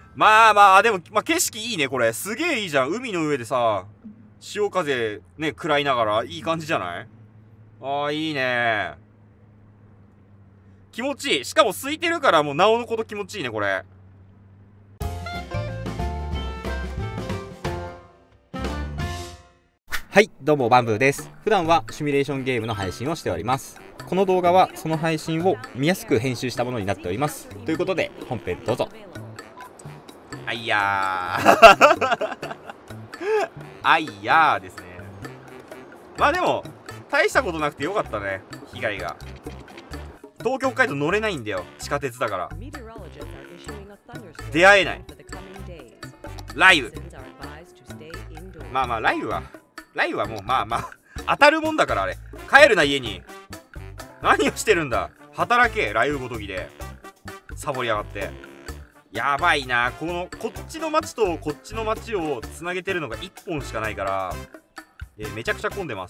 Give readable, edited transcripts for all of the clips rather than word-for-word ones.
まあまあ、でも、まあ、景色いいね、これ。すげえいいじゃん。海の上でさ、潮風ね、食らいながら、いい感じじゃない？ああ、いいね。気持ちいい。しかも空いてるからもうなおのこと気持ちいいね、これ。はい、どうもバンブーです。普段はシミュレーションゲームの配信をしております。この動画はその配信を見やすく編集したものになっております。ということで、本編どうぞ。あいやーあいやーですね。まあでも、大したことなくてよかったね、被害が。東京北海道乗れないんだよ、地下鉄だから。出会えない。雷雨。まあまあ、雷雨はもうまあまあ当たるもんだから。あれ帰るな、家に。何をしてるんだ、働け。雷雨ごときでサボりやがって。やばいな。こっちの町とこっちの町をつなげてるのが1本しかないから、めちゃくちゃ混んでます。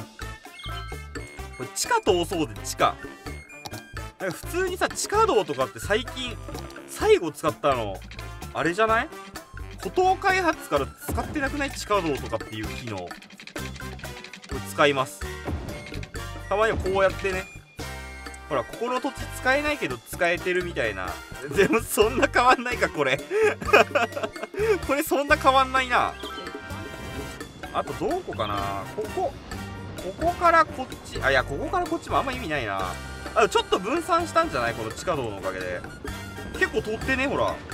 これ地下通そうで。地下なんか普通にさ、地下道とかって最近最後使ったのあれじゃない？古島開発から使ってなくない？地下道とかっていう機能。これ使います。たまにはこうやってね、ほら、ここの土地使えないけど使えてるみたいな。でもそんな変わんないか、これこれそんな変わんないな。あとどこかな。ここからこっち。あ、いや、ここからこっちもあんま意味ないな。あ、ちょっと分散したんじゃない？この地下道のおかげで。結構取ってね、ほら。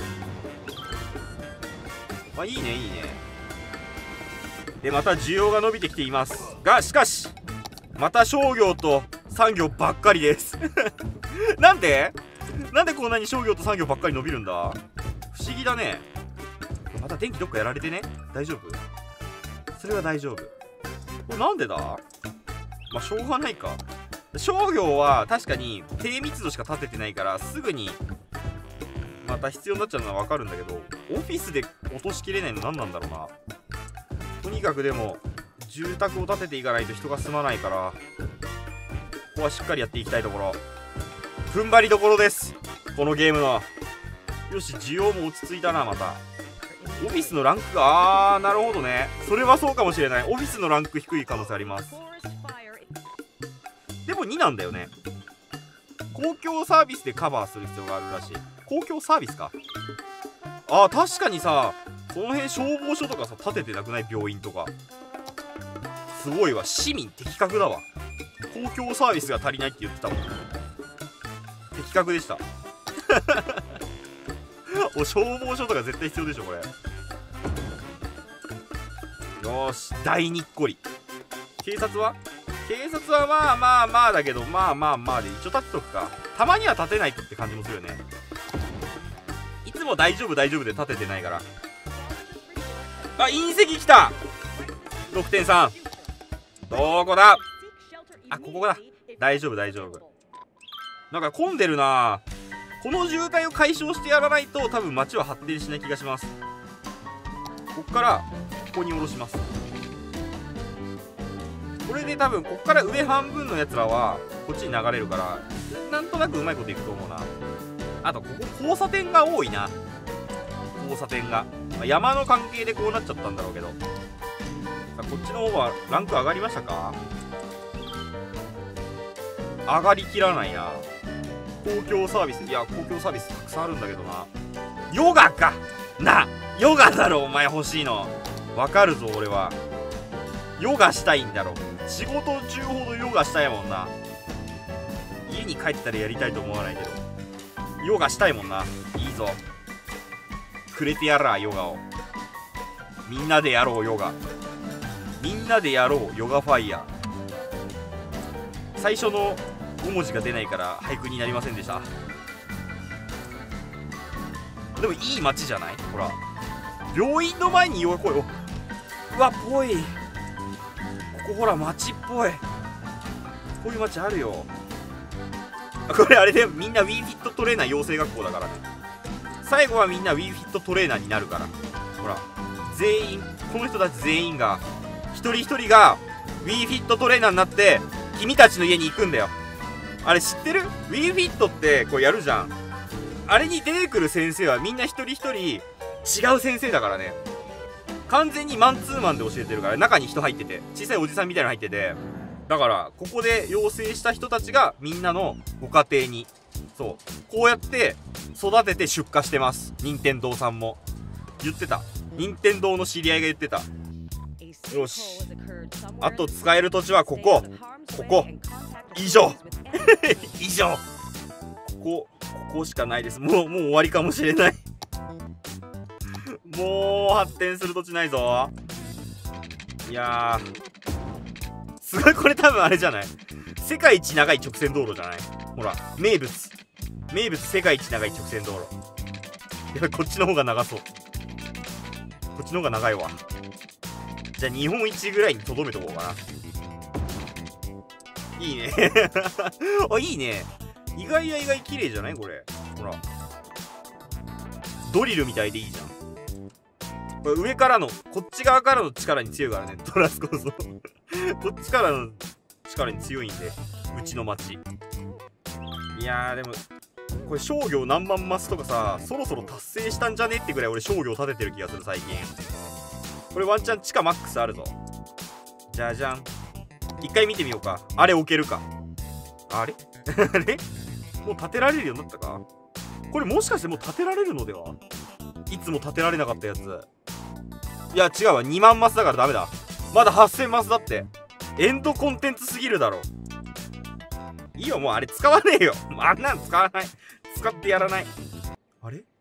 まあ、いいね、いいね。で、また需要が伸びてきていますが、しかしまた商業と産業ばっかりですなんでこんなに商業と産業ばっかり伸びるんだ？不思議だね。また電気どっかやられてね？大丈夫？それは大丈夫。これなんでだ？まあしょうがないか。商業は確かに低密度しか建ててないから、すぐにまた必要になっちゃうのは分かるんだけど、オフィスで落としきれないの何なんだろうな。とにかくでも住宅を建てていかないと人が住まないから、ここはしっかりやっていきたいところ。踏ん張りどころです、このゲームの。よし、需要も落ち着いたな。またオフィスのランクが、なるほどね。それはそうかもしれない。オフィスのランク低い可能性あります。でも2なんだよね。公共サービスでカバーする必要があるらしい。公共サービスか。あー、確かにさ、その辺消防署とかさ建ててなくない？病院とか。すごいわ。市民的確だわ。公共サービスが足りないって言ってたもん。的確でしたお、消防署とか絶対必要でしょこれ。よーし、大にっこり。警察はまあまあまあだけど、まあまあまあで一応立てとくか。たまには立てないとって感じもするよね。いつも大丈夫で立ててないから。あ、隕石来た。 6.3。 どこだ？あ、ここだ。大丈夫。なんか混んでるな。この渋滞を解消してやらないと多分街は発展しない気がします。こっからここに下ろします。これで多分こっから上半分のやつらはこっちに流れるから、なんとなくうまいこといくと思うな。あとここ交差点が多いな。交差点が、まあ、山の関係でこうなっちゃったんだろうけど。さあ、こっちの方はランク上がりましたか？上がりきらないな。公共サービス、いや公共サービスたくさんあるんだけどな。ヨガかな。ヨガだろお前欲しいの。わかるぞ俺は。ヨガしたいんだろ。仕事中ほどヨガしたいもんな。家に帰ったらやりたいと思わないけど、ヨガしたいもんな。いいぞ、くれてやらヨガを。みんなでやろうヨガ。みんなでやろうヨガファイヤー。最初の5文字が出ないから俳句になりませんでした。でもいい街じゃない？ほら、病院の前にヨガ来い。うわ、ぽい。ここほら街っぽい。こういう街あるよ。これあれでみんな WeFit トレーナー養成学校だからね。最後はみんな WeFit トレーナーになるから。ほら、全員、この人たち全員が一人一人が WeFit トレーナーになって君たちの家に行くんだよ。あれ知ってる？ WeFit ってこうやるじゃん。 あれに出てくる先生はみんな一人一人違う先生だからね。完全にマンツーマンで教えてるから、中に人入ってて、小さいおじさんみたいなの入ってて、だからここで養成した人たちがみんなのご家庭に、そうこうやって育てて出荷してます。任天堂さんも言ってた。任天堂の知り合いが言ってた。よし、あと使える土地はここ以上以上、ここしかないです。もう終わりかもしれないもう発展する土地ないぞ。いやーすごい。これ多分あれじゃない、世界一長い直線道路じゃない。ほら、名物世界一長い直線道路。やばい、こっちの方が長そう。こっちの方が長いわ。じゃあ日本一ぐらいにとどめとこうかな。いいねあ、いいね。意外や意外綺麗じゃないこれ。ほら、ドリルみたいでいいじゃん。これ上からの、こっち側からの力に強いからね、トラスこそこっちからの力に強いんで、うちの町。いやーでもこれ商業何万マスとかさ、そろそろ達成したんじゃねってぐらい俺商業建ててる気がする最近。これワンチャン地下マックスあるぞ。じゃじゃん。一回見てみようか。あれ置けるか。あれあれもう建てられるようになったか。これもしかしてもう建てられるのでは。いつも建てられなかったやつ。いや違うわ、2万マスだからダメだ。まだ8000マスだって。エンドコンテンツすぎるだろ。いいよ、もうあれ使わねえよ。あんなん使わない。使ってやらない。あれ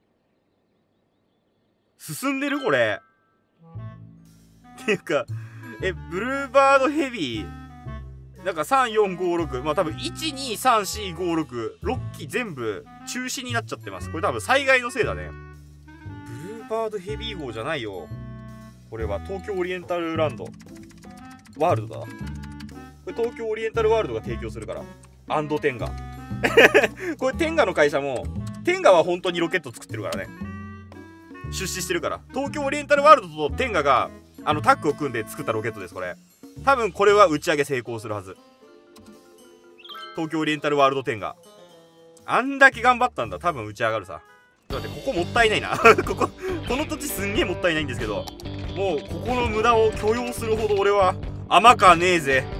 進んでるこれ。っていうか、ブルーバードヘビー。なんか3456、まあ多分1234566、6機全部中止になっちゃってます。これ多分災害のせいだね。ブルーバードヘビー号じゃないよ。これは東京オリエンタルランド。ワールドだ。これ東京オリエンタルワールドが提供するから。アンドテンガ。これテンガの会社も、テンガは本当にロケット作ってるからね。出資してるから。東京オリエンタルワールドとテンガが、タッグを組んで作ったロケットです、これ。多分これは打ち上げ成功するはず。東京オリエンタルワールド10があんだけ頑張ったんだ。多分打ち上がるさ。ちょっと待って、ここもったいないなこの土地すんげえもったいないんですけど、もうここの無駄を許容するほど俺は甘かねえぜ。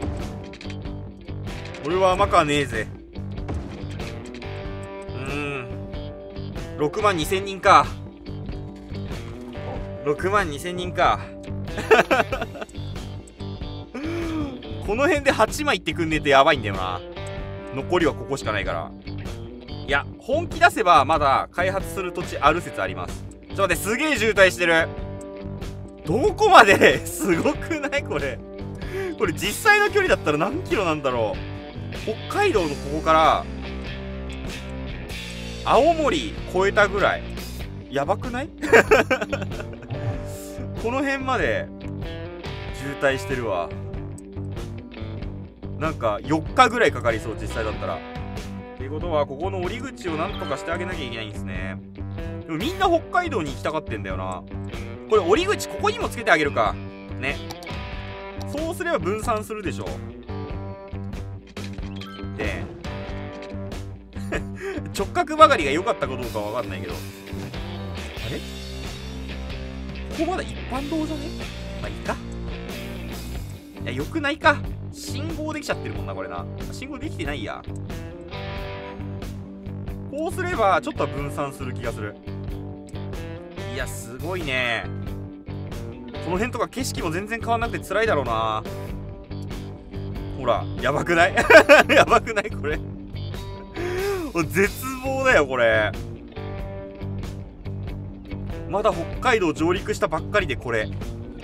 俺は甘かねえぜ。6万2000人か。6万2000人かこの辺で8枚いってくんねえとやばいんだよな。残りはここしかないから。いや、本気出せばまだ開発する土地ある説あります。ちょっと待って、すげえ渋滞してる。どこまですごくないこれ。これ実際の距離だったら何キロなんだろう。北海道のここから青森越えたぐらい。やばくないこの辺まで渋滞してるわ。なんか4日ぐらいかかりそう、実際だったら。っていうことはここの折り口をなんとかしてあげなきゃいけないんですね。でもみんな北海道に行きたがってんだよな。これ折り口ここにもつけてあげるかね。そうすれば分散するでしょ。で直角曲がりが良かったかどうかは分かんないけど、あれここまだ一般道じゃね。まあいいか。いや、よくないか。信号できちゃってるもんな、これな。信号できてないや。こうすればちょっとは分散する気がする。いや、すごいね。この辺とか景色も全然変わんなくて辛いだろうな。ほら、やばくないやばくないこれ絶望だよ、これ。まだ北海道上陸したばっかりでこれ。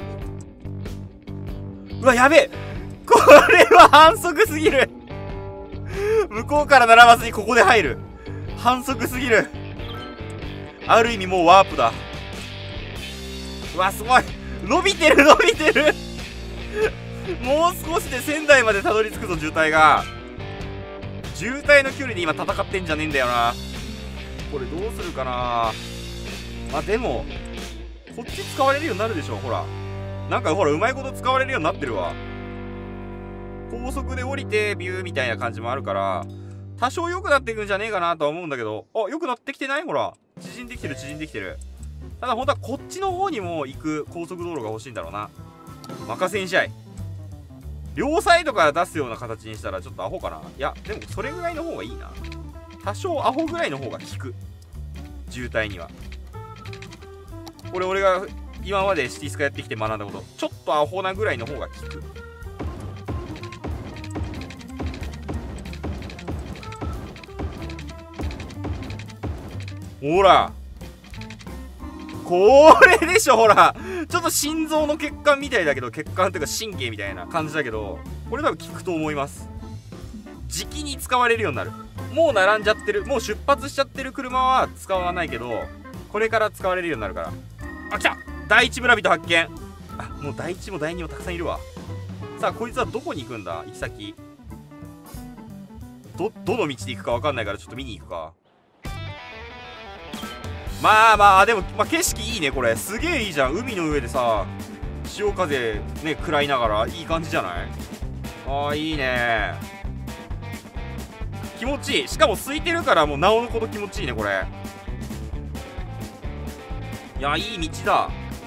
うわ、やべえ。これは反則すぎる。向こうから並ばずにここで入る。反則すぎる。ある意味もうワープだ。うわ、すごい。伸びてる伸びてるもう少しで仙台までたどり着くぞ、渋滞が。渋滞の距離で今戦ってんじゃねえんだよな。これどうするかな。まあでもこっち使われるようになるでしょ。ほら、なんかほら、うまいこと使われるようになってるわ。高速で降りてビューみたいな感じもあるから、 多少良くなっていくんじゃねえかなとは思うんだけど。あ、良くなってきてない？ほら。縮んできてる、縮んできてる。ただ本当はこっちの方にも行く高速道路が欲しいんだろうな。任せんしゃい。両サイドから出すような形にしたらちょっとアホかな。いや、でもそれぐらいの方がいいな。多少アホぐらいの方が効く。渋滞には。これ俺が今までシティスカやってきて学んだこと。ちょっとアホなぐらいの方が効く。ほら。これでしょ、ほら。ちょっと心臓の血管みたいだけど、血管っていうか神経みたいな感じだけど、これ多分効くと思います。時期に使われるようになる。もう並んじゃってる、もう出発しちゃってる車は使わないけど、これから使われるようになるから。あ、来た！第一村人発見。あ、もう第一も第二もたくさんいるわ。さあ、こいつはどこに行くんだ？行き先。どの道で行くか分かんないからちょっと見に行くか。まあまあ、でも、まあ、景色いいね、これ。すげえいいじゃん。海の上でさ、潮風ね、食らいながら、いい感じじゃない？ああ、いいね。気持ちいい。しかも空いてるから、もうなおのこと気持ちいいね、これ。いや、いい道だ。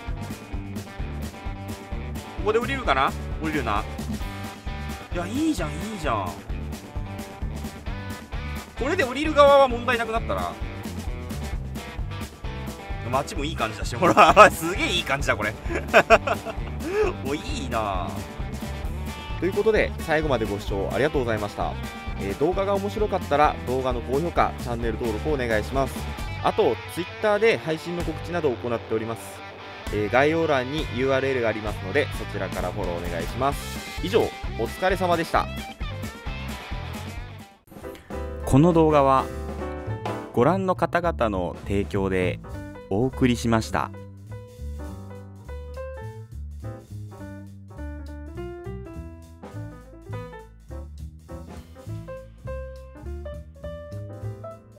ここで降りるかな？降りるな。いや、いいじゃん、いいじゃん。これで降りる側は問題なくなったな。街もいい感じだし、ほらすげえいい感じだこれお、いいな。 ということで最後までご視聴ありがとうございました。動画が面白かったら動画の高評価、チャンネル登録をお願いします。あと Twitter で配信の告知などを行っております。概要欄に URL がありますのでそちらからフォローお願いします。以上、お疲れ様でした。 この動画はご覧の方々の提供でお送りしました。